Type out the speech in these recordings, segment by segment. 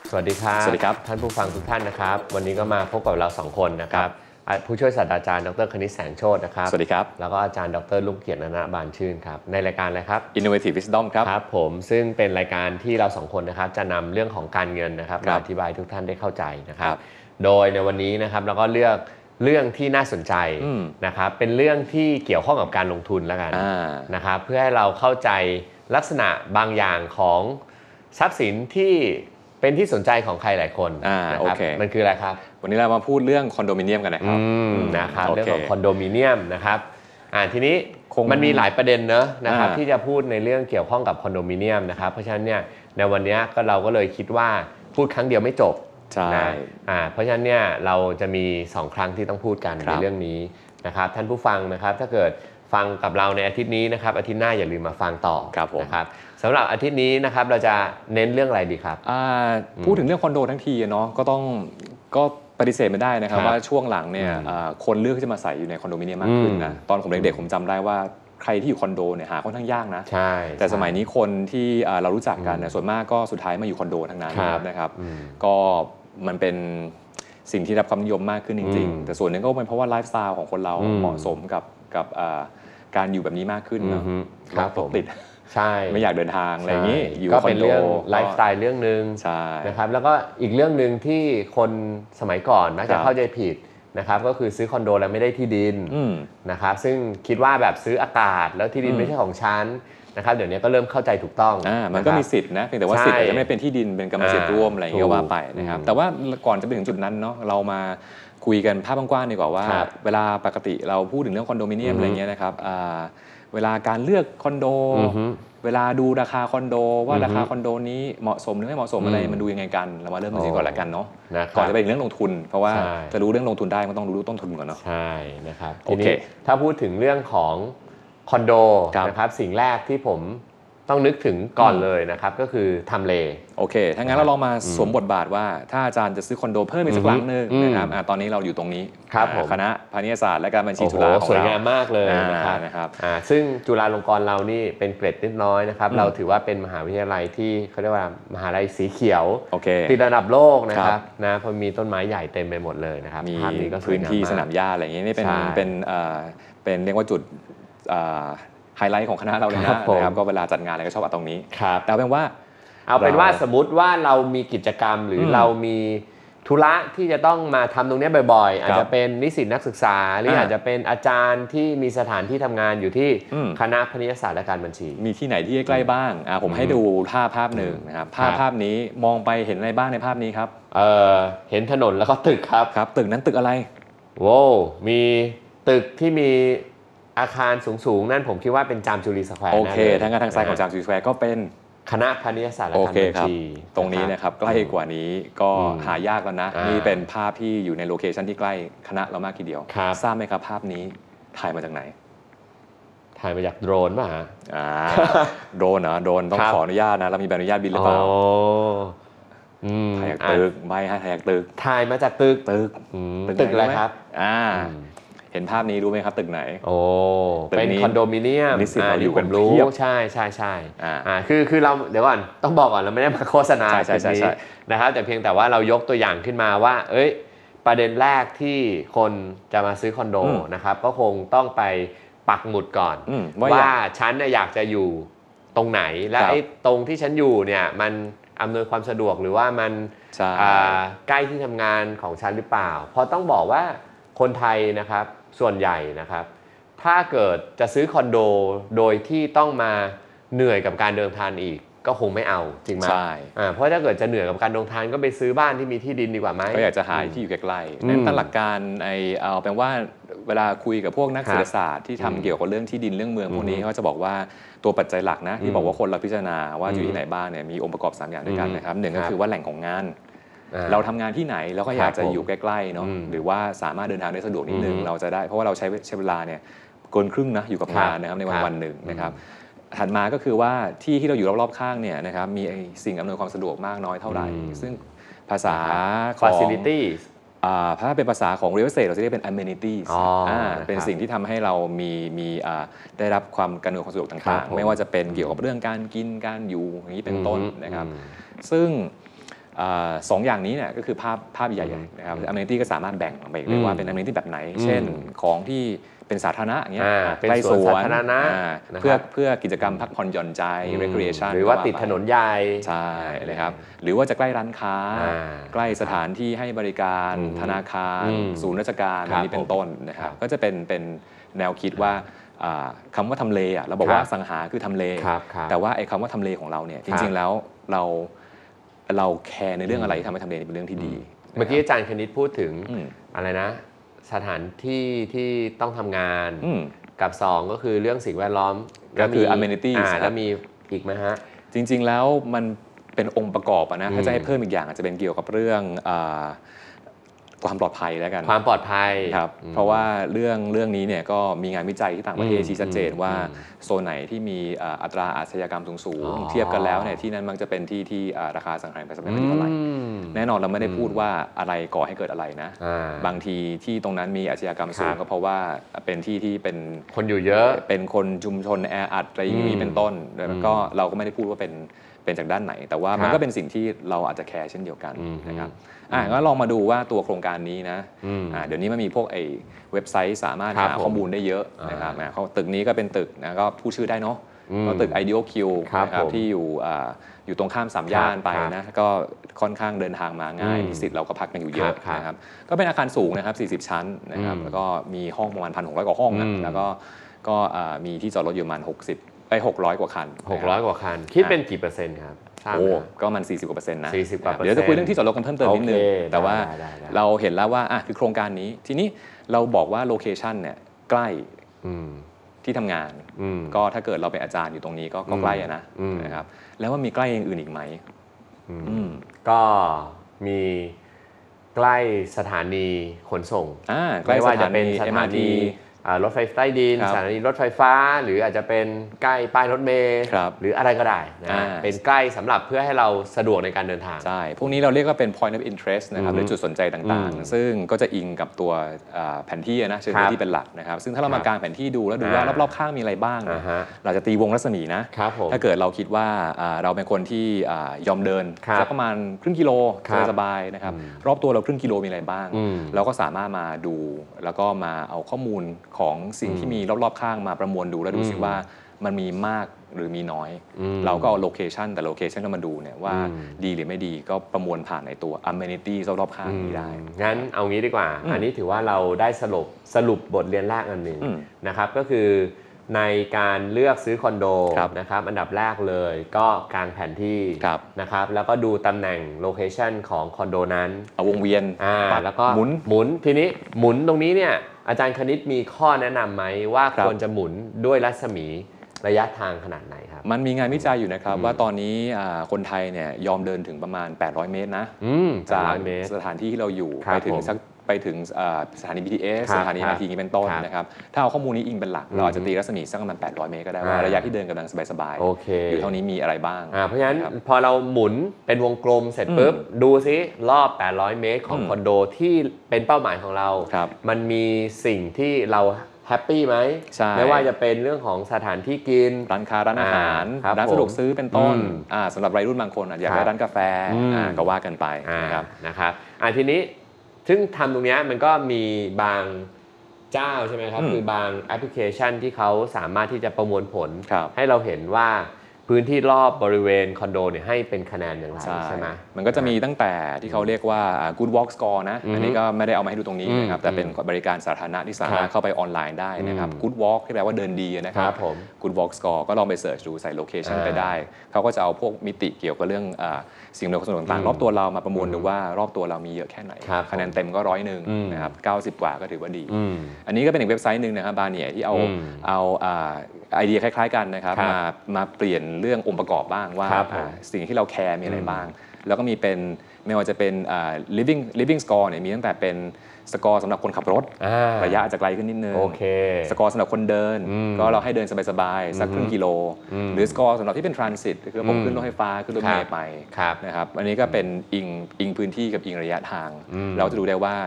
สวัสดีครับสวัสดีครับท่านผู้ฟังทุกท่านนะครับวันนี้ก็มาพบกับเรา2คนนะครับผู้ช่วยศาสตราจารย์ดรคณิตแสงโชตินะครับสวัสดีครับแล้วก็อาจารย์ดรลุงเกียรติณบานชื่นครับในรายการอะไรครับ Innovative Wisdom ครับครับผมซึ่งเป็นรายการที่เรา2คนนะครับจะนำเรื่องของการเงินนะครับมาอธิบายทุกท่านได้เข้าใจนะครับโดยในวันนี้นะครับเราก็เลือกเรื่องที่น่าสนใจนะครับเป็นเรื่องที่เกี่ยวข้องกับการลงทุนแล้วกันนะครับเพื่อให้เราเข้าใจลักษณะบางอย่างของทรัพย์สินที่เป็นที่สนใจของใครหลายคนนะครับมันคืออะไรครับวันนี้เรามาพูดเรื่องคอนโดมิเนียมกันนะครับเรื่องของคอนโดมิเนียมนะครับทีนี้มันมีหลายประเด็นนะครับที่จะพูดในเรื่องเกี่ยวข้องกับคอนโดมิเนียมนะครับเพราะฉะนั้นเนี่ยในวันนี้เราก็เลยคิดว่าพูดครั้งเดียวไม่จบนะเพราะฉะนั้นเนี่ยเราจะมี2ครั้งที่ต้องพูดกันในเรื่องนี้นะครับท่านผู้ฟังนะครับถ้าเกิดฟังกับเราในอาทิตย์นี้นะครับอาทิตย์หน้าอย่าลืมมาฟังต่อนะครับสำหรับอาทิตย์นี้นะครับเราจะเน้นเรื่องอะไรดีครับพูดถึงเรื่องคอนโดทั้งทีเนาะก็ปฏิเสธไม่ได้นะครับว่าช่วงหลังเนี่ยคนเลือกที่จะมาใส่อยู่ในคอนโดมิเนียมมากขึ้นนะตอนผมเด็กๆผมจำได้ว่าใครที่อยู่คอนโดเนี่ยหาค่อนข้างยากนะแต่สมัยนี้คนที่เรารู้จักกันส่วนมากก็สุดท้ายมาอยู่คอนโดทั้งนั้นนะครับก็มันเป็นสิ่งที่รับความนิยมมากขึ้นจริงๆแต่ส่วนหนึ่งก็เป็นเพราะว่าไลฟ์สไตล์ของคนเราเหมาะสมกับการอยู่แบบนี้มากขึ้นเนาะรถติดใช่ไม่อยากเดินทางอะไรอย่างนี้อยู่ก็เป็นเรื่องไลฟ์สไตล์เรื่องนึงนะครับแล้วก็อีกเรื่องนึงที่คนสมัยก่อนมักจะเข้าใจผิดนะครับก็คือซื้อคอนโดแล้วไม่ได้ที่ดินนะครับซึ่งคิดว่าแบบซื้ออากาศแล้วที่ดินไม่ใช่ของฉันนะครับเดี๋ยวนี้ก็เริ่มเข้าใจถูกต้องมันก็มีสิทธิ์นะเพียงแต่ว่าสิทธิ์อาจจะไม่เป็นที่ดินเป็นกรรมสิทธิ์ร่วมอะไรอย่างเงี้ยว่าไปนะครับแต่ว่าก่อนจะไปถึงจุดนั้นเนาะเรามาคุยกันภาพกว้างๆดีกว่าว่าเวลาปกติเราพูดถึงเรื่องคอนโดมิเนียมอะไรเงี้ยนะครับเวลาการเลือกคอนโดเวลาดูราคาคอนโดว่าราคาคอนโดนี้เหมาะสมหรือไม่เหมาะสมอะไรมันดูยังไงกันเรามาเริ่มกันก่อนละกันเนาะก่อนจะไปถึงเรื่องลงทุนเพราะว่าจะรู้เรื่องลงทุนได้มันต้องรู้ต้นทุนก่อนเนาะใช่นะครับทีนี้ถ้าพูดถึงเรื่องของคอนโดนะครับสิ่งแรกที่ผมต้องนึกถึงก่อนเลยนะครับก็คือทำเลโอเคถ้างั้นเราลองมาสวมบทบาทว่าถ้าอาจารย์จะซื้อคอนโดเพิ่มอีกสักหลังนึงนะครับตอนนี้เราอยู่ตรงนี้คณะพาณิชยศาสตร์และการบัญชีจุฬาของเราสวยงามมากเลยนะครับซึ่งจุฬาลงกรณ์เรานี่เป็นเกรดนิดน้อยนะครับเราถือว่าเป็นมหาวิทยาลัยที่เขาเรียกว่ามหาลัยสีเขียวติดระดับโลกนะครับนะพอมีต้นไม้ใหญ่เต็มไปหมดเลยนะครับมีพื้นที่สนามหญ้าอะไรอย่างนี้นี่เป็นเรียกว่าจุดไฮไลท์ของคณะเราเลยนะครับก็เวลาจัดงานอะไรก็ชอบเอาตรงนี้แต่เป็นว่าสมมติว่าเรามีกิจกรรมหรือเรามีธุระที่จะต้องมาทำตรงนี้บ่อยๆอาจจะเป็นนิสิตนักศึกษาหรืออาจจะเป็นอาจารย์ที่มีสถานที่ทำงานอยู่ที่คณะพาณิชยศาสตร์และการบัญชีมีที่ไหนที่ใกล้บ้างผมให้ดูภาพหนึ่งนะครับภาพนี้มองไปเห็นอะไรบ้างในภาพนี้ครับเห็นถนนแล้วก็ตึกครับตึกนั้นตึกอะไรโว้มีตึกที่มีอาคารสูงๆนั่นผมคิดว่าเป็นจามจุรีสแควร์โอเคทางซ้ายของจามจุรีสแควร์ก็เป็นคณะพาณิชยศาสตร์และการบัญชีตรงนี้นะครับใกล้กว่านี้ก็หายากแล้วนะนี่เป็นภาพที่อยู่ในโลเคชันที่ใกล้คณะเรามากทีเดียวทราบไหมครับภาพนี้ถ่ายมาจากไหนถ่ายมาจากโดรนป่ะฮะโดรนนะโดรนต้องขออนุญาตนะเรามีใบอนุญาตบินหรือเปล่าถ่ายจากตึกใบให้ถ่ายจากตึกถ่ายมาจากตึกอะไรครับเห็นภาพนี้รู้ไหมครับตึกไหนเป็นคอนโดมิเนียมนิสิตเราอยู่กันรู้ใช่คือเราเดี๋ยวก่อนต้องบอกก่อนเราไม่ได้มาโฆษณาจุดนี้นะครับแต่เพียงแต่ว่าเรายกตัวอย่างขึ้นมาว่าประเด็นแรกที่คนจะมาซื้อคอนโดนะครับก็คงต้องไปปักหมุดก่อนว่าฉันอยากจะอยู่ตรงไหนและไอ้ตรงที่ฉันอยู่เนี่ยมันอำนวยความสะดวกหรือว่ามันใกล้ที่ทำงานของฉันหรือเปล่าเพราะต้องบอกว่าคนไทยนะครับส่วนใหญ่นะครับถ้าเกิดจะซื้อคอนโดโดยที่ต้องมาเหนื่อยกับการเดินทางอีกก็คงไม่เอาจริงไหมเพราะถ้าเกิดจะเหนื่อยกับการเดินทางก็ไปซื้อบ้านที่มีที่ดินดีกว่าไหมก็อยากจะหาที่อยู่ใกล้ๆนั่นตั้งหลักการเอาเป็นว่าเวลาคุยกับพวกนักเศรษฐศาสตร์ที่ทำเกี่ยวกับเรื่องที่ดินเรื่องเมืองพวกนี้เขาจะบอกว่าตัวปัจจัยหลักนะที่บอกว่าคนเราพิจารณาว่าอยู่ที่ไหนบ้างเนี่ยมีองค์ประกอบ3อย่างด้วยกันนะครับ1ก็คือว่าแหล่งของงานเราทำงานที่ไหนเราก็อยากจะอยู่ใกล้ๆเนาะหรือว่าสามารถเดินทางได้สะดวกนิดนึงเราจะได้เพราะว่าเราใช้เวลาเนี่ยเกินครึ่งนะอยู่กับงานนะครับในวันหนึ่งนะครับถัดมาก็คือว่าที่เราอยู่รอบๆข้างเนี่ยนะครับมีสิ่งอำนวยความสะดวกมากน้อยเท่าไหร่ซึ่งภาษาของ facilities ถ้าเป็นภาษาของ real estate เราจะเรียกเป็น amenities เป็นสิ่งที่ทำให้เรามีได้รับความอำนวยความสะดวกต่างๆไม่ว่าจะเป็นเกี่ยวกับเรื่องการกินการอยู่อย่างนี้เป็นต้นนะครับซึ่งสองอย่างนี้เนี่ยก็คือภาพใหญ่ๆนะครับamenityก็สามารถแบ่งออกไปอีกเลยว่าเป็นamenityแบบไหนเช่นของที่เป็นสาธารณะอย่างเงี้ยใกล้สวนสาธารณะเพื่อกิจกรรมพักผ่อนหย่อนใจ recreation หรือว่าติดถนนใหญ่ใช่เลยครับหรือว่าจะใกล้ร้านค้าใกล้สถานที่ให้บริการธนาคารศูนย์ราชการอันนี้เป็นต้นนะครับก็จะเป็นแนวคิดว่าคำว่าทำเลเราบอกว่าสังหาคือทำเลแต่ว่าไอ้คำว่าทำเลของเราเนี่ยจริงๆแล้วเราแคร์ในเรื่องอะไรที่ทำให้ทำเลเป็นเรื่องที่ดีเมื่อกี้อาจารย์คณิตพูดถึงอะไรนะสถานที่ที่ต้องทำงานกับ2ก็คือเรื่องสิ่งแวดล้อมก็คือ amenity แล้วมีอีกไหมฮะจริงๆแล้วมันเป็นองค์ประกอบนะถ้าจะให้เพิ่มอีกอย่างอาจจะเป็นเกี่ยวกับเรื่องความปลอดภัยแล้วกันความปลอดภัยครับเพราะว่าเรื่องนี้เนี่ยก็มีงานวิจัยที่ต่างประเทศชี้ชัดเจนว่าโซนไหนที่มีอัตราอาชญากรรมสูงเทียบกันแล้วเนี่ยที่นั้นมักจะเป็นที่ราคาสังหารไปสักไม่เท่าไหร่แน่นอนเราไม่ได้พูดว่าอะไรก่อให้เกิดอะไรนะบางทีที่ตรงนั้นมีอาชญากรรมสูงก็เพราะว่าเป็นที่เป็นคนอยู่เยอะเป็นคนชุมชนแออัดอะไรอย่างนี้เป็นต้นแล้วก็เราก็ไม่ได้พูดว่าเป็นจากด้านไหนแต่ว่ามันก็เป็นสิ่งที่เราอาจจะแคร์เช่นเดียวกันนะครับก็ลองมาดูว่าตัวโครงการนี้นะเดี๋ยวนี้มันมีพวกเว็บไซต์สามารถหาข้อมูลได้เยอะนะครับตึกนี้ก็เป็นตึกนะก็พูดชื่อได้เนาะก็ตึก Ideal Q นะครับที่อยู่ตรงข้าม3 ย่านไปนะก็ค่อนข้างเดินทางมาง่ายนิสิตเราก็พักกันอยู่เยอะนะครับก็เป็นอาคารสูงนะครับ40 ชั้นนะครับแล้วก็มีห้องประมาณ 1,600 กว่าห้องนะแล้วก็มีที่จอดรถอยู่ประมาณ600 กว่าคัน 600 กว่าคันคิดเป็นกี่เปอร์เซ็นต์ครับก็มัน40 กว่าเปอร์เซ็นต์นะ 40 กว่าเปอร์เซ็นต์เดี๋ยวจะคุยเรื่องที่จอดรถกันเพิ่มเติมนิดนึงแต่ว่าเราเห็นแล้วว่าคือโครงการนี้ทีนี้เราบอกว่าโลเคชันเนี่ยใกล้ที่ทำงานก็ถ้าเกิดเราเป็นอาจารย์อยู่ตรงนี้ก็ใกล้นะครับแล้วว่ามีใกล้อย่างอื่นอีกไหมก็มีใกล้สถานีขนส่งไม่ว่าจะเป็นสถานีรถไฟใต้ดินสถานีรถไฟฟ้าหรืออาจจะเป็นใกล้ป้ายรถเมล์หรืออะไรก็ได้นะเป็นใกล้สำหรับเพื่อให้เราสะดวกในการเดินทางใช่พวกนี้เราเรียกว่าเป็น point of interest นะครับหรือจุดสนใจต่างๆซึ่งก็จะอิงกับตัวแผนที่นะเชิงที่เป็นหลักนะครับซึ่งถ้าเรามากางแผนที่ดูแล้วดูว่ารอบๆข้างมีอะไรบ้างเราจะตีวงรัศมีนะถ้าเกิดเราคิดว่าเราเป็นคนที่ยอมเดินสักประมาณครึ่งกิโลสบายๆนะครับรอบตัวเราครึ่งกิโลมีอะไรบ้างเราก็สามารถมาดูแล้วก็มาเอาข้อมูลของสิ่งที่มีรอบๆข้างมาประมวลดูแล้วดูซิว่ามันมีมากหรือมีน้อยเราก็เอาโลเคชันแต่โลเคชันก็มาดูเนี่ยว่าดีหรือไม่ดีก็ประมวลผ่านในตัว amenity รอบๆข้างนี้ได้งั้นเอางี้ดีกว่าอันนี้ถือว่าเราได้สรุปบทเรียนแรกอันหนึ่งนะครับก็คือในการเลือกซื้อคอนโดนะครับอันดับแรกเลยก็กางแผนที่นะครับแล้วก็ดูตำแหน่งโลเคชันของคอนโดนั้นเอาวงเวียนแล้วก็หมุนทีนี้หมุนตรงนี้เนี่ยอาจารย์คณิตมีข้อแนะนำไหมว่าควรจะหมุนด้วยรัศมีระยะทางขนาดไหนครับมันมีงานวิจัยอยู่นะครับว่าตอนนี้คนไทยเนี่ยยอมเดินถึงประมาณ800 เมตรนะจากสถานที่ที่เราอยู่ไปถึงสถานี BTS สถานี MRT นี้เป็นต้นนะครับถ้าเอาข้อมูลนี้อิงเป็นหลักเราอาจจะตีรัศมีสักประมาณ800 เมตรก็ได้ว่าระยะที่เดินกำลังสบายๆอยู่เท่านี้มีอะไรบ้างเพราะฉะนั้นพอเราหมุนเป็นวงกลมเสร็จปุ๊บดูซิรอบ800 เมตรของคอนโดที่เป็นเป้าหมายของเรามันมีสิ่งที่เราแฮปปี้ไหมไม่ว่าจะเป็นเรื่องของสถานที่กินร้านค้าร้านอาหารร้านสะดวกซื้อเป็นต้นสำหรับวัยรุ่นบางคนอยากได้ร้านกาแฟก็ว่ากันไปนะครับทีนี้ซึ่งทำตรงนี้มันก็มีบางเจ้าใช่ไหมครับคือบางแอปพลิเคชันที่เขาสามารถที่จะประมวลผลให้เราเห็นว่าพื้นที่รอบบริเวณคอนโดเนี่ยให้เป็นคะแนนอย่างไรใช่ไหมมันก็จะมีตั้งแต่ที่เขาเรียกว่า Good Walk Score นะอันนี้ก็ไม่ได้เอามาให้ดูตรงนี้นะครับแต่เป็นบริการสาธารณะที่สามารถเข้าไปออนไลน์ได้นะครับ Good Walk ที่แปลว่าเดินดีนะครับ Good Walk Score ก็ลองไปเสิร์ชดูใส่โลเคชันไปได้เขาก็จะเอาพวกมิติเกี่ยวกับเรื่องสิ่งอำนวยความสะดวกต่างๆรอบตัวเรามาประมวลดูว่ารอบตัวเรามีเยอะแค่ไหนคะแนนเต็มก็100นะครับ90 กว่าก็ถือว่าดีอันนี้ก็เป็นอีกเว็บไซต์นึงนะครับบาเนียที่เอาไอเดียคล้ายๆกันนะครับมาเปลี่ยนเรื่ององค์ประกอบบ้างว่าสิ่งที่เราแคร์มีอะไรบ้างแล้วก็มีเป็นไม่ว่าจะเป็นliving score เนี่ยมีตั้งแต่เป็นสกอร์สำหรับคนขับรถระยะอาจจะไกลขึ้นนิดนึงสกอร์สำหรับคนเดินก็เราให้เดินสบายๆสักครึ่งกิโลหรือสกอร์สำหรับที่เป็น transit คือผมขึ้นรถไฟฟ้าขึ้นรถเมล์ไปนะครับอันนี้ก็เป็นอิงพื้นที่กับอิงระยะทางเราจะดูได้ว่า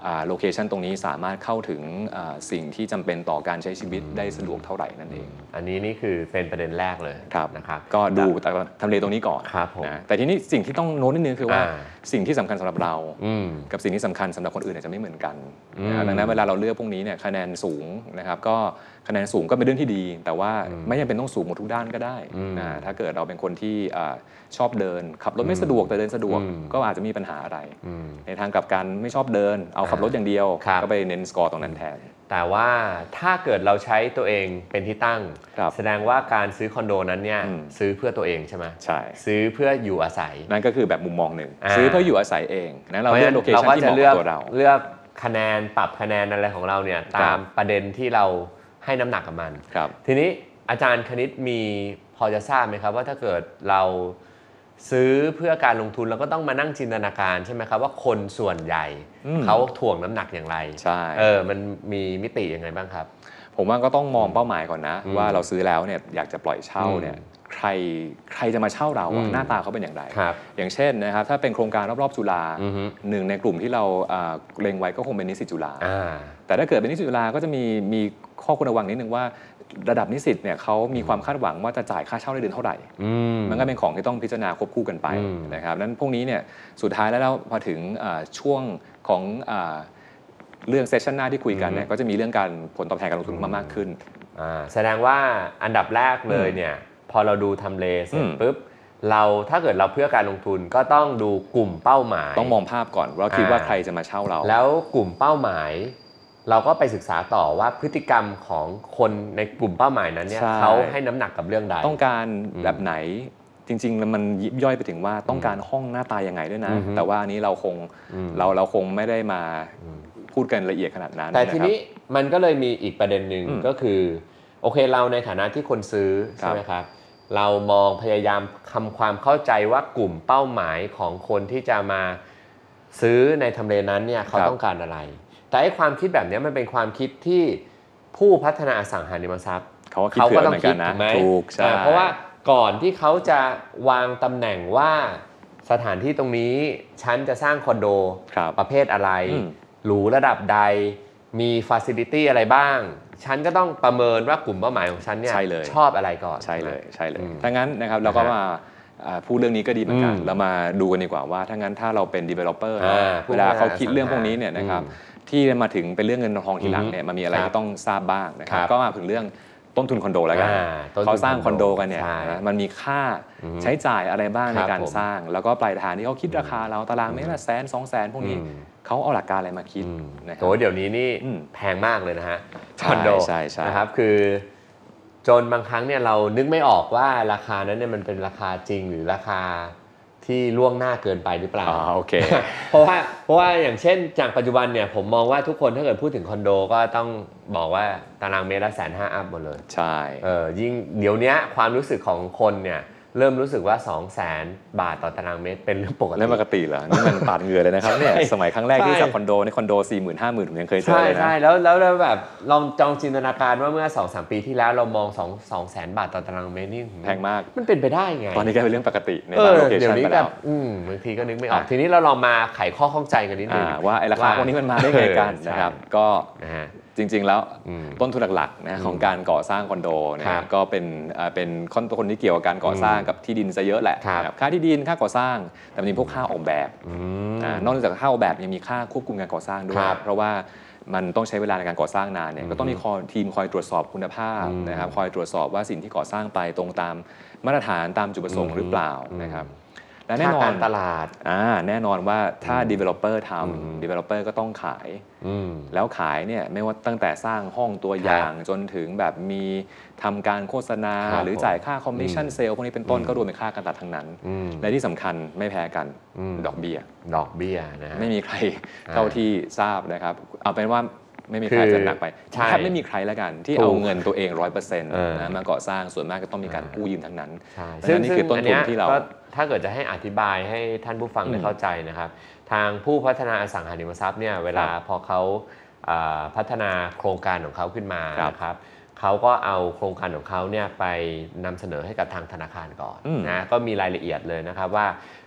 โลเคชันตรงนี้สามารถเข้าถึงสิ่งที่จำเป็นต่อการใช้ชีวิตได้สะดวกเท่าไหร่นั่นเองอันนี้นี่คือเป็นประเด็นแรกเลยนะครับก็ดูทำเลตรงนี้ก่อนนะแต่ทีนี้สิ่งที่ต้องโน้ตนิดนึงคือว่าสิ่งที่สำคัญสำหรับเรากับสิ่งที่สำคัญสำหรับคนอื่นอาจจะไม่เหมือนกันดังนั้นเวลาเราเลือกพวกนี้เนี่ยคะแนนสูงนะครับก็คะแนนสูงก็เป็นเรื่องที่ดีแต่ว่าไม่จำเป็นต้องสูงหมดทุกด้านก็ได้ถ้าเกิดเราเป็นคนที่ชอบเดินขับรถไม่สะดวกแต่เดินสะดวกก็อาจจะมีปัญหาอะไรในทางกลับกันไม่ชอบเดินเอาขับรถอย่างเดียวก็ไปเน้นสกอร์ตรงนั้นแทนแต่ว่าถ้าเกิดเราใช้ตัวเองเป็นที่ตั้งแสดงว่าการซื้อคอนโดนั้นเนี่ยซื้อเพื่อตัวเองใช่ไหมใช่ซื้อเพื่ออยู่อาศัยนั่นก็คือแบบมุมมองหนึ่งซื้อเพื่ออยู่อาศัยเองนะเราเลือกโลเคชั่นที่เหมาะกับตัวเราเลือกคะแนนปรับคะแนนอะไรของเราเนี่ยตามประเด็นที่เราให้น้ำหนักกับมันทีนี้อาจารย์คณิตมีพอจะทราบไหมครับว่าถ้าเกิดเราซื้อเพื่อการลงทุนเราก็ต้องมานั่งจินตนาการใช่ไหมครับว่าคนส่วนใหญ่เขาถ่วงน้ำหนักอย่างไรใช่มันมีมิติยังไงบ้างครับผมว่าก็ต้องมองเป้าหมายก่อนนะว่าเราซื้อแล้วเนี่ยอยากจะปล่อยเช่าเนี่ยใครจะมาเช่าเราหน้าตาเขาเป็นอย่างไรอย่างเช่นนะครับถ้าเป็นโครงการรอบๆจุฬาหนึ่งในกลุ่มที่เราเล็งไว้ก็คงเป็นนิสิตจุฬาแต่ถ้าเกิดเป็นนิสิตจุฬาก็จะมีข้อควรระวังนิดนึงว่าระดับนิสิตเนี่ยเขามีความคาดหวังว่าจะจ่ายค่าเช่าในเดือนเท่าไหร่มันก็เป็นของที่ต้องพิจารณาควบคู่กันไปนะครับนั้นพวกนี้เนี่ยสุดท้ายแล้วพอถึงช่วงของเรื่องเซสชันหน้าที่คุยกันเนี่ยก็จะมีเรื่องการผลตอบแทนการลงทุนมากขึ้นแสดงว่าอันดับแรกเลยเนี่ยพอเราดูทำเลเสร็จปุ๊บเราถ้าเกิดเราเพื่อการลงทุนก็ต้องดูกลุ่มเป้าหมายต้องมองภาพก่อนว่าคิดว่าใครจะมาเช่าเราแล้วกลุ่มเป้าหมายเราก็ไปศึกษาต่อว่าพฤติกรรมของคนในกลุ่มเป้าหมายนั้นเนี่ยเขาให้น้ำหนักกับเรื่องใดต้องการแบบไหนจริงๆมันยิบย่อยไปถึงว่าต้องการห้องหน้าตายังไงด้วยนะแต่ว่าอันนี้เราคงไม่ได้มาพูดกันละเอียดขนาดนั้นแต่ทีนี้มันก็เลยมีอีกประเด็นหนึ่งก็คือโอเคเราในฐานะที่คนซื้อใช่ไหมครับเรามองพยายามทำความเข้าใจว่ากลุ่มเป้าหมายของคนที่จะมาซื้อในทำเลนั้นเนี่ยเขาต้องการอะไรแต่ไอ้ความคิดแบบนี้มันเป็นความคิดที่ผู้พัฒนาอสังหาริมทรัพย์เขาก็ต้องคิดถูกไหมเพราะว่าก่อนที่เขาจะวางตำแหน่งว่าสถานที่ตรงนี้ฉันจะสร้างคอนโดประเภทอะไรหรูระดับใดมีฟาซิลิตี้อะไรบ้างฉันก็ต้องประเมินว่ากลุ่มเป้าหมายของฉันเนี่ยชอบอะไรก่อนใช่เลยถ้างั้นนะครับเราก็มาพูดเรื่องนี้ก็ดีเหมือนกันเรามาดูกันดีกว่าว่าถ้างั้นถ้าเราเป็น developer เวลาเขาคิดเรื่องพวกนี้เนี่ยนะครับที่มาถึงเป็นเรื่องเงินทองทีหลังเนี่ยมันมีอะไรที่ต้องทราบบ้างนะครับก็มาถึงเรื่องต้นทุนคอนโดแล้วกันเขาสร้างคอนโดกันเนี่ยมันมีค่าใช้จ่ายอะไรบ้างในการสร้างแล้วก็ปลายทางที่เขาคิดราคาเราตารางเมตรละ100,000-200,000พวกนี้เขาเอาหลักการอะไรมาคิดโหเดี๋ยวนี้นี่แพงมากเลยนะฮะคอนโดนะครับคือจนบางครั้งเนี่ยเรานึกไม่ออกว่าราคานั้นเนี่ยมันเป็นราคาจริงหรือราคาที่ล่วงหน้าเกินไปหรือเปล่าโอเคเพราะว่าอย่างเช่นจากปัจจุบันเนี่ยผมมองว่าทุกคนถ้าเกิดพูดถึงคอนโดก็ต้องบอกว่าตารางเมตรละ150,000 อัพหมดเลยใช่ยิ่งเดี๋ยวนี้ความรู้สึกของคนเนี่ยเริ่มรู้สึกว่า 200,000 บาทต่อตารางเมตรเป็นเรื่องปกติเรื่องปกติเหรอนี่มันปาดเหงื่อเลยนะครับเนี่ยสมัยครั้งแรกที่สับคอนโดในคอนโด 40,000 50,000ผมยังเคยเจอเลยนะใช่แล้วแบบลองจองจินตนาการว่าเมื่อ 2-3 ปีที่แล้วเรามอง 200,000 บาทต่อตารางเมตรนี่แพงมากมันเป็นไปได้ไงตอนนี้กลายเป็นเรื่องปกติในบางโลเคชั่นไปแล้วบางทีก็นึกไม่ออกทีนี้เราลองมาไขข้อข้องใจกันนิดนึงว่าไอ้ราคาพวกนี้มันมาได้ไงกันนะครับก็จริงๆแล้วต้นทุนหลักๆนะของการก่อสร้างคอนโดเนี่ยก็เป็นคนที่เกี่ยวกับการก่อสร้างกับที่ดินซะเยอะแหละค่าที่ดินค่าก่อสร้างแต่มันมีพวกค่าออกแบบนอกจากค่าออกแบบยังมีค่าควบคุมการก่อสร้างด้วยเพราะว่ามันต้องใช้เวลาในการก่อสร้างนานเนี่ยก็ต้องมีทีมคอยตรวจสอบคุณภาพนะครับคอยตรวจสอบว่าสิ่งที่ก่อสร้างไปตรงตามมาตรฐานตามจุดประสงค์หรือเปล่านะครับและแน่นอนตลาดแน่นอนว่าถ้า developer ทำ developer ก็ต้องขายแล้วขายเนี่ยไม่ว่าตั้งแต่สร้างห้องตัวอย่างจนถึงแบบมีทำการโฆษณาหรือจ่ายค่า commission sale พวกนี้เป็นต้นก็รวมเป็นค่าการตลาดทั้งนั้นและที่สำคัญไม่แพ้กันดอกเบี้ยนะไม่มีใครเท่าที่ทราบนะครับเอาเป็นว่าไม่มีใครจะหนักไปแทบไม่มีใครแล้วกันที่เอาเงินตัวเอง 100% นะมาก่อสร้างส่วนมากก็ต้องมีการกู้ยืมทั้งนั้นซึ่งนี่คือต้นทุนที่เราถ้าเกิดจะให้อธิบายให้ท่านผู้ฟังได้เข้าใจนะครับทางผู้พัฒนาอสังหาริมทรัพย์เนี่ยเวลาพอเขาพัฒนาโครงการของเขาขึ้นมานะครับเขาก็เอาโครงการของเขาเนี่ยไปนำเสนอให้กับทางธนาคารก่อนนะก็มีรายละเอียดเลยนะครับว่า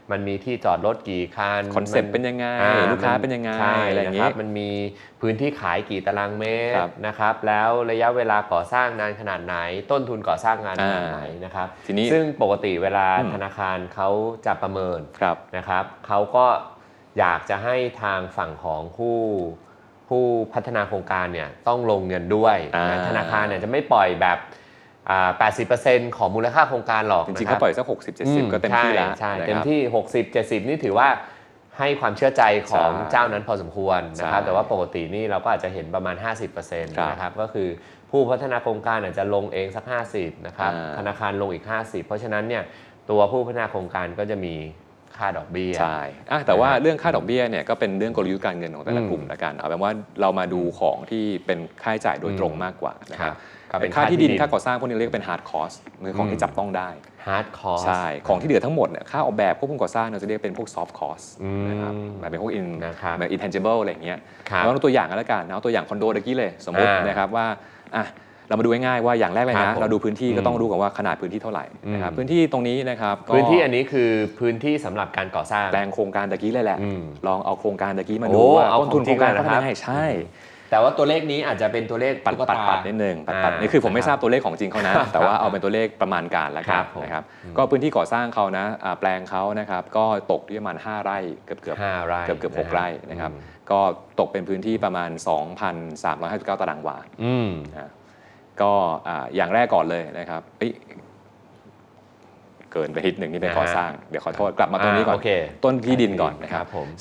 มันมีที่จอดรถกี่คันคอนเซ็ปต์เป็นยังไงลูกค้าเป็นยังไงอะไรอย่างเงี้ยมันมีพื้นที่ขายกี่ตารางเมตรนะครับแล้วระยะเวลาก่อสร้างนานขนาดไหนต้นทุนก่อสร้างงานขนาดไหนนะครับซึ่งปกติเวลาธนาคารเขาจะประเมินนะครับเขาก็อยากจะให้ทางฝั่งของผู้พัฒนาโครงการเนี่ยต้องลงเงินด้วยธนาคารเนี่ยจะไม่ปล่อยแบบ80% ของมูลค่าโครงการหรอกจริงๆเขาปล่อยสัก60-70%ก็เต็มที่แล้วใช่เต็มที่60-70นี่ถือว่าให้ความเชื่อใจของเจ้านั้นพอสมควรนะครับแต่ว่าปกตินี่เราก็อาจจะเห็นประมาณ 50% นะครับก็คือผู้พัฒนาโครงการอาจจะลงเองสัก50นะครับธนาคารลงอีก50เพราะฉะนั้นเนี่ยตัวผู้พัฒนาโครงการก็จะมีค่าดอกเบี้ยใช่แต่ว่าเรื่องค่าดอกเบี้ยเนี่ยก็เป็นเรื่องกลยุทธ์การเงินของแต่ละกลุ่มละกันเอาเป็นว่าเรามาดูของที่เป็นค่าใช้จ่ายโดยตรงมากกว่านะครับเป็นค่าที่ดินค่าก่อสร้างพวกนี้เรียกเป็น hard cost คือของที่จับต้องได้ hard cost ใช่ของที่เหลือทั้งหมดเนี่ยค่าออกแบบควบคุมก่อสร้างเราจะเรียกเป็นพวก soft cost นะครับเป็นพวก intangible อะไรอย่างเงี้ยแล้วตัวอย่างกันแล้วกันเอาตัวอย่างคอนโดตะกี้เลยสมมตินะครับว่าเรามาดูง่ายๆว่าอย่างแรกเลยนะเราดูพื้นที่ก็ต้องรู้ก่อนว่าขนาดพื้นที่เท่าไหร่นะครับพื้นที่ตรงนี้นะครับพื้นที่อันนี้คือพื้นที่สำหรับการก่อสร้างแปลงโครงการตะกี้เลยแหละลองเอาโครงการตะกี้มาดูว่าต้นทุนโครงการเท่าไหร่ใช่แต่ว่าตัวเลขนี้อาจจะเป็นตัวเลขปัดนิดนึงปัดนี่คือผมไม่ทราบตัวเลขของจริงเขานะแต่ว่าเอาเป็นตัวเลขประมาณการแล้วกันนะครับก็พื้นที่ก่อสร้างเขานะแปลงเขานะครับก็ตกที่ประมาณ5 ไร่เกือบ6 ไร่นะครับก็ตกเป็นพื้นที่ประมาณ 2,359 ตารางวาก็อย่างแรกก่อนเลยนะครับเกินไปนิดหนึ่งนี่เป็นก่อสร้างเดี๋ยวขอโทษกลับมาตรงนี้ก่อนต้นที่ดินก่อนนะครับ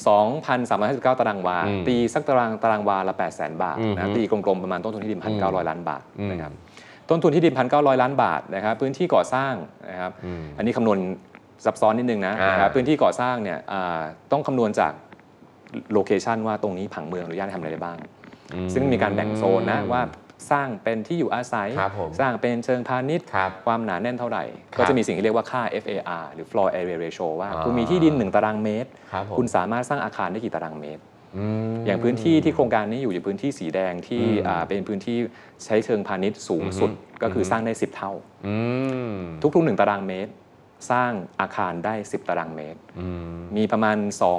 2,359 ตารางวาตีสักตารางวาละ 800,000 บาทนะตีกลมๆประมาณต้นทุนที่ดิน 1,900 ล้านบาทนะครับต้นทุนที่ดิน 1,900 ล้านบาทนะครับพื้นที่ก่อสร้างนะครับอันนี้คำนวณซับซ้อนนิดนึงนะครับพื้นที่ก่อสร้างเนี่ยต้องคำนวณจากโลเคชันว่าตรงนี้ผังเมืองอนุญาตให้ทำอะไรได้บ้างซึ่งมีการแบ่งโซนนะว่าสร้างเป็นที่อยู่อาศัยสร้างเป็นเชิงพาณิชย์ความหนาแน่นเท่าไหร่ก็จะมีสิ่งที่เรียกว่าค่า FAR หรือ Floor Area Ratio ว่าคุณมีที่ดิน1 ตารางเมตรคุณสามารถสร้างอาคารได้กี่ตารางเมตรอย่างพื้นที่ที่โครงการนี้อยู่ในพื้นที่สีแดงที่เป็นพื้นที่ใช้เชิงพาณิชย์สูงสุดก็คือสร้างได้10 เท่าทุกๆ1 ตารางเมตรสร้างอาคารได้10 ตารางเมตรมีประมาณ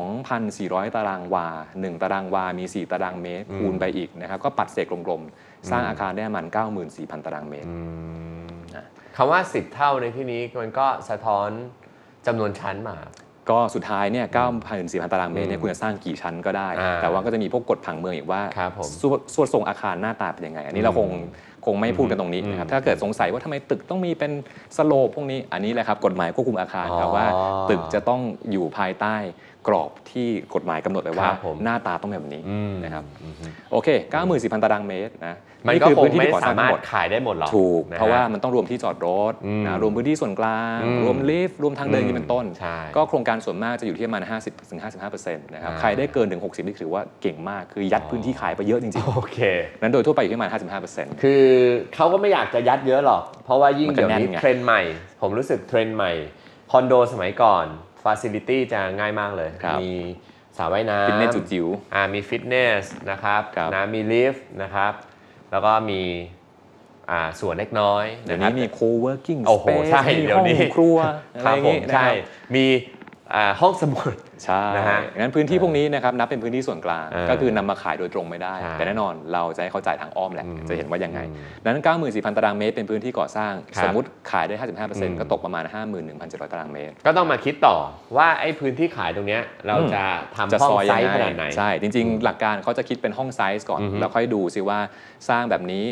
2,400 ตารางวา1 ตารางวามี4 ตารางเมตรคูณไปอีกนะครับก็ปัดเศษกลมๆสร้างอาคารได้ประมาณ 94,000 ตารางเมตรคำว่า10 เท่าในที่นี้มันก็สะท้อนจำนวนชั้นมาก็สุดท้ายเนี่ย 94,000 ตารางเมตรเนี่ยคุณจะสร้างกี่ชั้นก็ได้แต่ว่าก็จะมีพวกกฎผังเมืองอีกว่าส่วนทรงอาคารหน้าตาเป็นยังไงอันนี้เราคงไม่พูดกันตรงนี้นะครับถ้าเกิดสงสัยว่าทำไมตึกต้องมีเป็นสโลปพวกนี้อันนี้แหละครับกฎหมายควบคุมอาคารครับว่าตึกจะต้องอยู่ภายใต้กรอบที่กฎหมายกำหนดไว้ว่าหน้าตาต้องแบบนี้นะครับโอเค 94,000 ตารางเมตรนะมันก็คงไม่สามารถขายได้หมดหรอกถูกเพราะว่ามันต้องรวมที่จอดรถรวมพื้นที่ส่วนกลางรวมลิฟต์รวมทางเดินเป็นต้นก็โครงการส่วนมากจะอยู่ที่ประมาณ 50-55% นะครับใครได้เกินถึง 60% นี่ถือว่าเก่งมากคือยัดพื้นที่ขายไปเยอะจริงๆโอเคนั้นโดยทั่วไปอยู่ที่ประมาณ 55% คือเขาก็ไม่อยากจะยัดเยอะหรอกเพราะว่ายิ่งเดี๋ยวนี้เทรนด์ใหม่ผมรู้สึกเทรนด์ใหม่คอนโดสมัยก่อนfacility จะง่ายมากเลยมีสระว่ายน้ำฟิตเนสจิ๋วมีฟิตเนสนะครับมีลิฟต์นะครับแล้วก็มีส่วนเล็กน้อยเดี๋ยวนี้มี co-working space มีห้องครัวอะไรอย่างงี้ใช่มีห้องสมุดใช่งั้นพื้นที่พวกนี้นะครับนับเป็นพื้นที่ส่วนกลางก็คือนำมาขายโดยตรงไม่ได้แต่แน่นอนเราจะให้เขาจ่ายทางอ้อมแหละจะเห็นว่ายังไงนั้น 94,000 ตารางเมตรเป็นพื้นที่ก่อสร้างสมมุติขายได้ 55% ก็ตกประมาณ 51,700 ตารางเมตรก็ต้องมาคิดต่อว่าไอ้พื้นที่ขายตรงนี้เราจะทำห้องไซส์ขนาดไหนใช่จริงๆหลักการเขาจะคิดเป็นห้องไซส์ก่อนแล้วค่อยดูซิว่าสร้างแบบนี้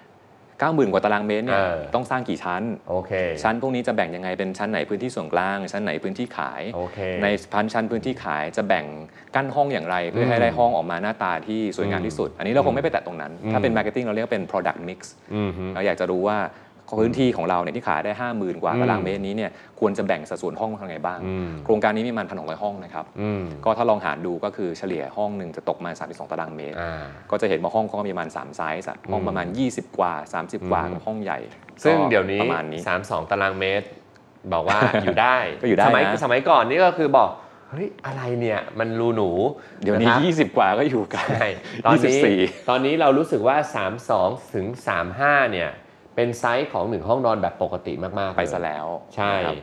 90,000 กว่าตารางเมตรเนี่ยต้องสร้างกี่ชั้นชั้นพวกนี้จะแบ่งยังไงเป็นชั้นไหนพื้นที่ส่วนกลางชั้นไหนพื้นที่ขายในชั้นพื้นที่ขายจะแบ่งกั้นห้องอย่างไรเพื่อให้ได้ห้องออกมาหน้าตาที่สวยงามที่สุดอันนี้เราคงไม่ไปแตะตรงนั้นถ้าเป็น marketing เราเรียกเป็น product mix เราอยากจะรู้ว่าพื้นที่ของเราเนี่ยที่ขายได้ 50,000 กว่าตารางเมตรนี้เนี่ยควรจะแบ่งสัดส่วนห้องยังไงบ้างโครงการนี้มีประมาณ 1,600 ห้องนะครับก็ถ้าลองหารดูก็คือเฉลี่ยห้องหนึ่งจะตกมา32 ตารางเมตรก็จะเห็นว่าห้องเขาก็มีประมาณ3ไซส์ห้องประมาณ20 กว่า30 กว่ากับห้องใหญ่ซึ่งเดี๋ยวนี้32 ตารางเมตรบอกว่าอยู่ได้ก็อยู่ได้สมัยก่อนนี่ก็คือบอกเฮ้ยอะไรเนี่ยมันรูหนูเดี๋ยวนี้20 กว่าก็อยู่กันตอนนี้เรารู้สึกว่า32ถึง35เนี่ยเป็นไซส์ของ1ห้องนอนแบบปกติมากๆไปซะแล้วใช่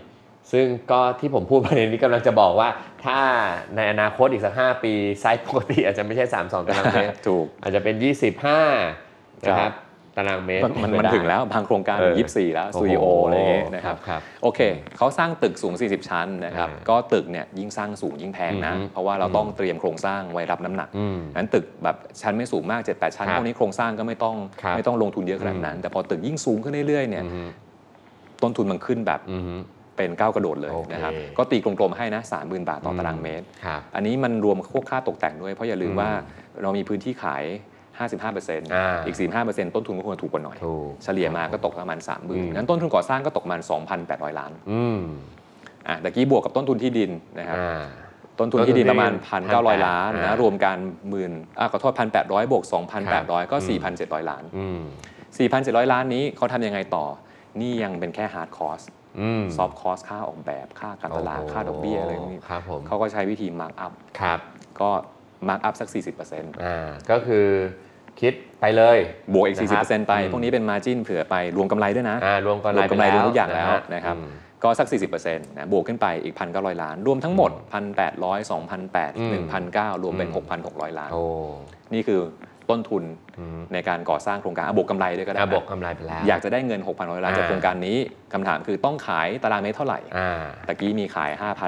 ซึ่งก็ที่ผมพูดประเด็นนี้กำลังจะบอกว่าถ้าในอนาคตอีกสัก5 ปีไซส์ปกติอาจจะไม่ใช่32ตารางเมตรถูกอาจจะเป็น25นะครับตารางเมตรมันถึงแล้วบางโครงการถึง24แล้วสตูดิโออะไรอย่างเงี้ยนะครับโอเคเขาสร้างตึกสูง40ชั้นนะครับก็ตึกเนี่ยยิ่งสร้างสูงยิ่งแพงนะเพราะว่าเราต้องเตรียมโครงสร้างไว้รับน้ำหนักนั้นตึกแบบชั้นไม่สูงมาก 7-8 ชั้นพวกนี้โครงสร้างก็ไม่ต้องลงทุนเยอะขนาดนั้นแต่พอตึกยิ่งสูงขึ้นเรื่อยๆเนี่ยต้นทุนมันขึ้นแบบเป็นก้าวกระโดดเลยนะครับก็ตีกลมๆให้นะ 30,000 บาทต่อตารางเมตรอันนี้มันรวมพวกค่าตกแต่งด้วยเพราะอย่าลืมว่าเรามีพื้นที่ขาย55%อีก 45% ต้นทุนก็ควรถูกกว่าหน่อยเฉลี่ยมาก็ตกประมาณ 30,000 นั้นต้นทุนก่อสร้างก็ตกประมาณ 2,800 ล้านตะกี้บวกกับต้นทุนที่ดินนะครับต้นทุนที่ดินประมาณ 1,900 ล้านนะรวมกันขอโทษ 1,800 บวก 2,800 ก็ 4,700 ล้าน 4,700 ล้านนี้เขาทำยังไงต่อนี่ยังเป็นแค่ฮาร์ดคอสซอฟต์คอสค่าออกแบบค่าการตลาดค่าดอกเบี้ยอะไรพวกนี้เขาก็ใช้วิธีมาร์กอัพก็มาร์กอัพสัก 40% ก็คือคิดไปเลยบวกอีก 40% ไปพวกนี้เป็น margin เผื่อไปรวมกำไรด้วยนะรวมกำไรรวมทุกอย่างแล้วนะครับก็สัก 40% นะบวกขึ้นไปอีก 1,900 ล้านรวมทั้งหมด 1,800 2,800 1,900 รวมเป็น 6,600 ล้านนี่คือต้นทุนในการก่อสร้างโครงการบวกกำไรด้วยก็ได้บวกกำไรไปแล้วอยากจะได้เงิน 6,600 ล้านจากโครงการนี้คำถามคือต้องขายตารางเมตรเท่าไหร่ตะกี้มีขาย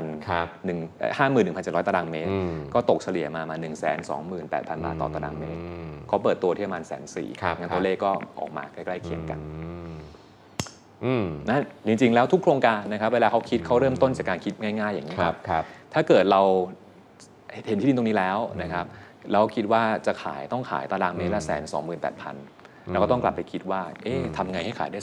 51,700 ตารางเมตรก็ตกเฉลี่ยมา 128,000 บาทต่อตารางเมตรเขาเปิดตัวที่ประมาณ 140,000 งั้นตัวเลขก็ออกมาใกล้ๆเคียงกันนะจริงๆแล้วทุกโครงการนะครับเวลาเขาคิดเขาเริ่มต้นจากการคิดง่ายๆอย่างนี้ครับถ้าเกิดเราเห็นที่ดินตรงนี้แล้วนะครับแล้วคิดว่าจะต้องขายตารางเมตรละ128,000เราก็ต้องกลับไปคิดว่าทำไงให้ขายได้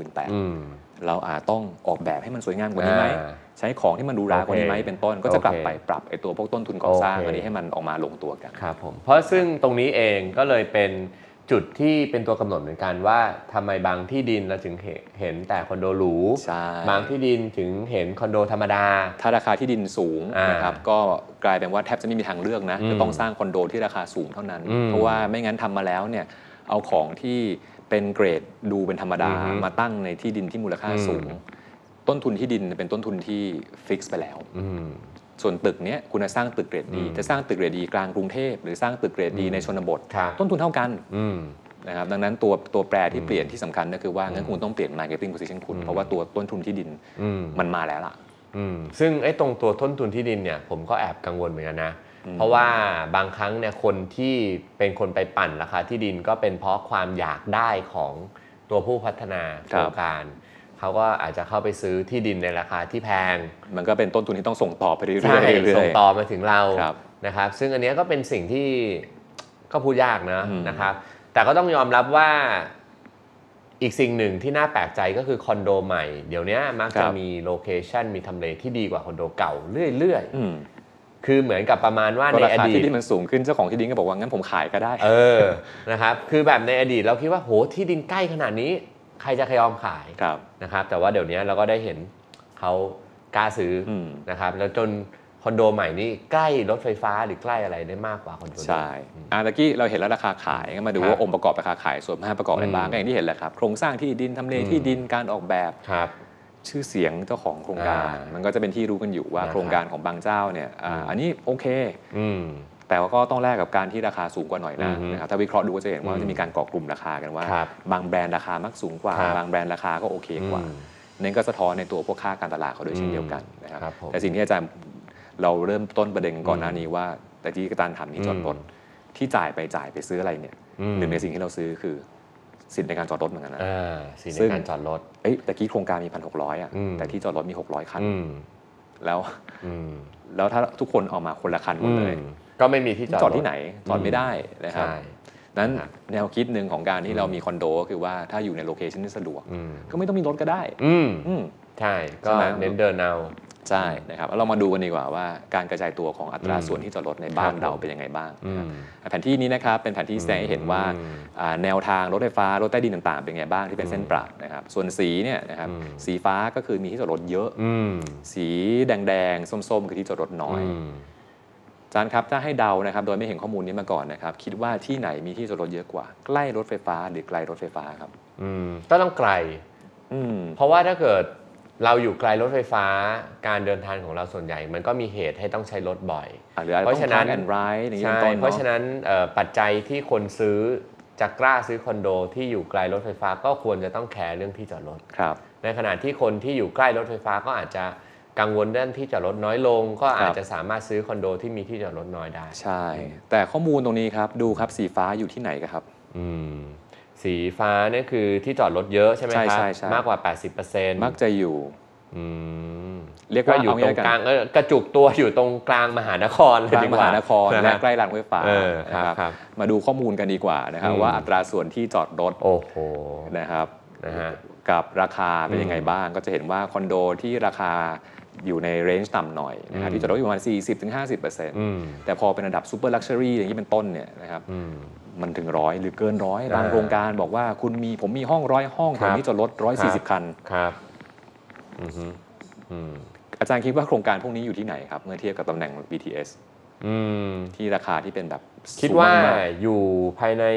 128,000เราอาจต้องออกแบบให้มันสวยงามกว่านี้ไหมใช้ของที่มันดูรากว่านี้ไหมเป็นต้นก็จะกลับไปปรับตัวพวกต้นทุนก่อสร้างอันนี้ให้มันออกมาลงตัวกันครับผมเพราะซึ่งตรงนี้เองก็เลยเป็นจุดที่เป็นตัวกำหนดเหมือนกันว่าทำไมบางที่ดินเราถึงเห็นแต่คอนโดหรูบางที่ดินถึงเห็นคอนโดธรรมดาถ้าราคาที่ดินสูงนะครับก็กลายเป็นว่าแทบจะไม่มีทางเลือกนะจะต้องสร้างคอนโดที่ราคาสูงเท่านั้นเพราะว่าไม่งั้นทำมาแล้วเนี่ยเอาของที่เป็นเกรดดูเป็นธรรมดามาตั้งในที่ดินที่มูลค่าสูงต้นทุนที่ดินเป็นต้นทุนที่ฟิกซ์ไปแล้วส่วนตึกเนี้ยคุณจะสร้างตึกเกรดดีจะสร้างตึกเกรดดีกลางกรุงเทพหรือสร้างตึกเกรดดีในชนบทต้นทุนเท่ากันนะครับดังนั้นตัวแปรที่เปลี่ยนที่สำคัญก็คือว่างั้นคุณต้องเปลี่ยน marketing position คุณเพราะว่าตัวต้นทุนที่ดินมันมาแล้วล่ะซึ่งตรงตัวต้นทุนที่ดินเนี่ยผมก็แอบกังวลเหมือนกันนะเพราะว่าบางครั้งเนี่ยคนที่เป็นคนไปปั่นราคาที่ดินก็เป็นเพราะความอยากได้ของตัวผู้พัฒนาโครงการเขาก็อาจจะเข้าไปซื้อที่ดินในราคาที่แพงมันก็เป็นต้นทุนที่ต้องส่งต่อไปเรื่อยๆส่งต่อมาถึงเรานะครับซึ่งอันนี้ก็เป็นสิ่งที่ก็พูดยากนะครับแต่ก็ต้องยอมรับว่าอีกสิ่งหนึ่งที่น่าแปลกใจก็คือคอนโดใหม่เดี๋ยวนี้มักจะมีโลเคชันมีทำเลที่ดีกว่าคอนโดเก่าเรื่อยๆคือเหมือนกับประมาณว่าในอดีตที่ดินมันสูงขึ้นเจ้าของที่ดินก็บอกว่างั้นผมขายก็ได้นะครับคือแบบในอดีตเราคิดว่าโหที่ดินใกล้ขนาดนี้ใครจะยอมขายนะครับแต่ว่าเดี๋ยวนี้เราก็ได้เห็นเขากล้าซื้อนะครับแล้วจนคอนโดใหม่นี้ใกล้รถไฟฟ้าหรือใกล้อะไรได้มากกว่าคอนโดใช่ตะกี้เราเห็นแล้วราคาขายก็มาดูว่าองค์ประกอบราคาขายส่วน5ประกอบอะไรบ้างก็อย่างที่เห็นแหละครับโครงสร้างที่ดินทำเลที่ดินการออกแบบชื่อเสียงเจ้าของโครงการมันก็จะเป็นที่รู้กันอยู่ว่าโครงการของบางเจ้าเนี่ยอันนี้โอเคแต่ว่าก็ต้องแลกกับการที่ราคาสูงกว่าหน่อยนะครับถ้าวิเคราะห์ดูก็จะเห็นว่าจะมีการเกาะกลุ่มราคากันว่าบางแบรนด์ราคามักสูงกว่าบางแบรนด์ราคาก็โอเคกว่านั่นก็สะท้อนในตัวพวกค่าการตลาดเขาด้วยเช่นเดียวกันนะครับแต่สิ่งที่อาจารย์เราเริ่มต้นประเด็นก่อนหน้านี้ว่าแต่ที่การทำที่จอดรถที่จ่ายไปซื้ออะไรเนี่ยหนึ่งในสิ่งที่เราซื้อคือสิทธิ์ในการจอดรถเหมือนกันนะสิทธิ์ในการจอดรถแต่กี้โครงการมี 1,600 แต่ที่จอดรถมี600 คันแล้วถ้าทุกคนเอามาคนละคันหมดเลยก็ไม่มีที่จอดที่ไหนจอดไม่ได้นะครับนั้นแนวคิดหนึ่งของการที่เรามีคอนโดก็คือว่าถ้าอยู่ในโลเคชั่นที่สะดวกก็ไม่ต้องมีรถก็ได้ใช่ก็เน้นเดินเอาใช่นะครับเรามาดูกันดีกว่าว่าการกระจายตัวของอัตราส่วนที่จอดรถในบ้านเราเป็นยังไงบ้างแผนที่นี้นะครับเป็นแผนที่แสดงให้เห็นว่าแนวทางรถไฟฟ้ารถใต้ดินต่างๆเป็นยังไงบ้างที่เป็นเส้นประนะครับส่วนสีเนี่ยนะครับสีฟ้าก็คือมีที่จอดรถเยอะสีแดงๆส้มๆคือที่จอดรถน้อยอาจารย์ครับถ้าให้เดานะครับโดยไม่เห็นข้อมูลนี้มาก่อนนะครับคิดว่าที่ไหนมีที่จอดรถเยอะกว่าใกล้รถไฟฟ้าหรือไกลรถไฟฟ้าครับก็ต้องไกลเพราะว่าถ้าเกิดเราอยู่ไกลรถไฟฟ้าการเดินทางของเราส่วนใหญ่มันก็มีเหตุให้ต้องใช้รถบ่อยเพราะฉะนั้นเพราะฉะนั้นปัจจัยที่คนซื้อจะกล้าซื้อคอนโดที่อยู่ไกลรถไฟฟ้าก็ควรจะต้องแคร์เรื่องที่จอดรถในขณะที่คนที่อยู่ใกล้รถไฟฟ้าก็อาจจะกังวลเรื่องที่จอดรถน้อยลงก็อาจจะสามารถซื้อคอนโดที่มีที่จอดรถน้อยได้ใช่แต่ข้อมูลตรงนี้ครับดูครับสีฟ้าอยู่ที่ไหนครับสีฟ้านี่คือที่จอดรถเยอะใช่ไหมครับมากกว่า 80% มักจะอยู่เรียกว่าอยู่ตรงกลางกระจุกตัวอยู่ตรงกลางมหานครเลยดีกว่ามหานครและใกล้รางรถไฟฟ้าครับมาดูข้อมูลกันดีกว่านะครับว่าอัตราส่วนที่จอดรถนะครับกับราคาเป็นยังไงบ้างก็จะเห็นว่าคอนโดที่ราคาอยู่ในเรนจ์ต่ำหน่อยนะครับที่จอดรถอยู่ประมาณ 40-50% แต่พอเป็นระดับซูเปอร์ลักชัวรี่อย่างที่เป็นต้นเนี่ยนะครับมันถึง100หรือเกิน100บางโครงการบอกว่าผมมีห้อง100ห้องแต่นี่จอดรถ140คันครับอาจารย์คิดว่าโครงการพวกนี้อยู่ที่ไหนครับเมื่อเทียบกับตำแหน่ง BTS ที่ราคาที่เป็นแบบคิดว่าอยู่ภายใน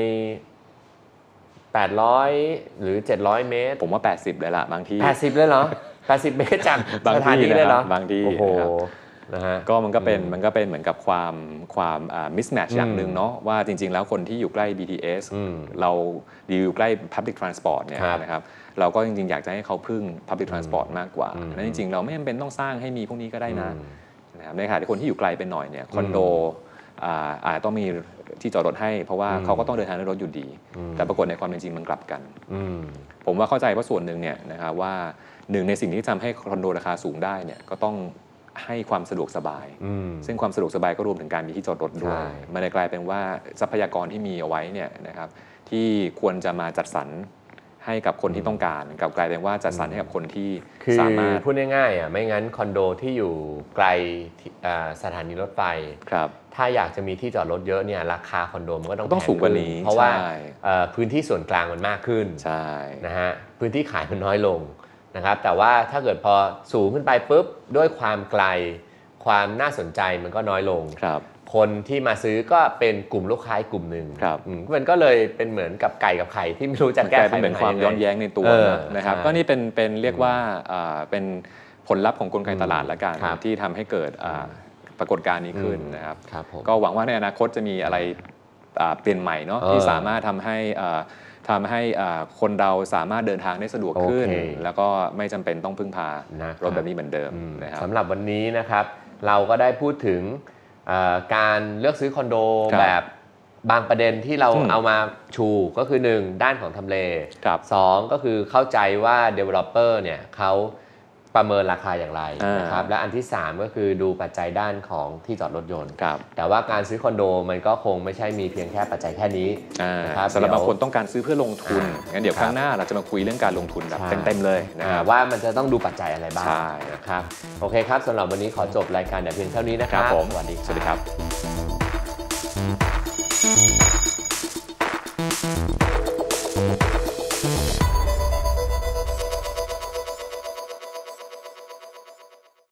800หรือ700เมตรผมว่า80เลยล่ะบางที่ 80เลยเหรอ80เมตรจากสถานีเลยเหรอบางที่โอ้โหนะฮะก็มันก็เป็นเหมือนกับความmismatch อย่างนึงเนาะว่าจริงๆแล้วคนที่อยู่ใกล้ BTS เราอยู่ใกล้ public transport เนี่ยนะครับเราก็จริงๆอยากจะให้เขาพึ่ง public transport มากกว่านั้นจริงๆเราไม่จำเป็นต้องสร้างให้มีพวกนี้ก็ได้นะครับในขณะที่คนที่อยู่ไกลไปหน่อยเนี่ยคอนโดอาจต้องมีที่จอดรถให้เพราะว่าเขาก็ต้องเดินทางด้วยรถอยู่ดีแต่ปรากฏในความเป็นจริงมันกลับกันผมว่าเข้าใจว่าส่วนหนึ่งเนี่ยนะครับว่าหนึ่งในสิ่งที่ทำให้คอนโดราคาสูงได้เนี่ยก็ต้องให้ความสะดวกสบายซึ่งความสะดวกสบายก็รวมถึงการมีที่จอดรถด้วยมันเลยกลายเป็นว่าทรัพยากรที่มีเอาไว้เนี่ยนะครับที่ควรจะมาจัดสรรให้กับคนที่ต้องการกับกลายเป็นว่าจัดสรรให้กับคนที่สามารถพูดง่ายๆไม่งั้นคอนโดที่อยู่ไกลสถานีรถไฟถ้าอยากจะมีที่จอดรถเยอะเนี่ยราคาคอนโดมันก็ต้องสูงกว่านี้เพราะว่าพื้นที่ส่วนกลางมันมากขึ้นนะฮะพื้นที่ขายมันน้อยลงนะครับแต่ว่าถ้าเกิดพอสูงขึ้นไปปุ๊บด้วยความไกลความน่าสนใจมันก็น้อยลงคนที่มาซื้อก็เป็นกลุ่มลูกค้ากลุ่มหนึ่งมันก็เลยเป็นเหมือนกับไก่กับไข่ที่ไม่รู้จะแก้ไขเป็นเหมือนความย้อนแย้งในตัวนะครับก็นี่เป็นเรียกว่าเป็นผลลัพธ์ของกลไกตลาดละกันที่ทำให้เกิดปรากฏการณ์นี้ขึ้นนะครับก็หวังว่าในอนาคตจะมีอะไรเปลี่ยนใหม่เนาะที่สามารถทำให้คนเราสามารถเดินทางได้สะดวกขึ้นแล้วก็ไม่จำเป็นต้องพึ่งพารถแบบนี้เหมือนเดิมนะครับสำหรับวันนี้นะครับเราก็ได้พูดถึงการเลือกซื้อคอนโดแบบบางประเด็นที่เราเอามาชูก็คือ1ด้านของทำเล2ก็คือเข้าใจว่า developer เนี่ยเขาประเมินราคาอย่างไรนะครับและอันที่3ก็คือดูปัจจัยด้านของที่จอดรถยนต์แต่ว่าการซื้อคอนโดมันก็คงไม่ใช่มีเพียงแค่ปัจจัยแค่นี้นะครับสำหรับบางคนต้องการซื้อเพื่อลงทุนงั้นเดี๋ยวครั้งหน้าเราจะมาคุยเรื่องการลงทุนแบบเต็มๆเลยนะครับว่ามันจะต้องดูปัจจัยอะไรบ้างนะครับโอเคครับสำหรับวันนี้ขอจบรายการแต่เพียงเท่านี้นะครับสวัสดีครับ